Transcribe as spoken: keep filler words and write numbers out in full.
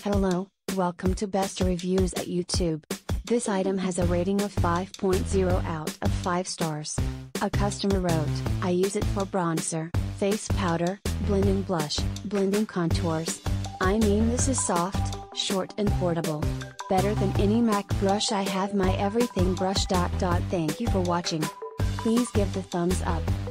Hello, welcome to Best Reviews at YouTube. This item has a rating of five point zero out of five stars. A customer wrote, I use it for bronzer, face powder, blending blush, blending contours. I mean this is soft, short and portable. Better than any MAC brush I have my everything brush. Thank you for watching. Please give the thumbs up.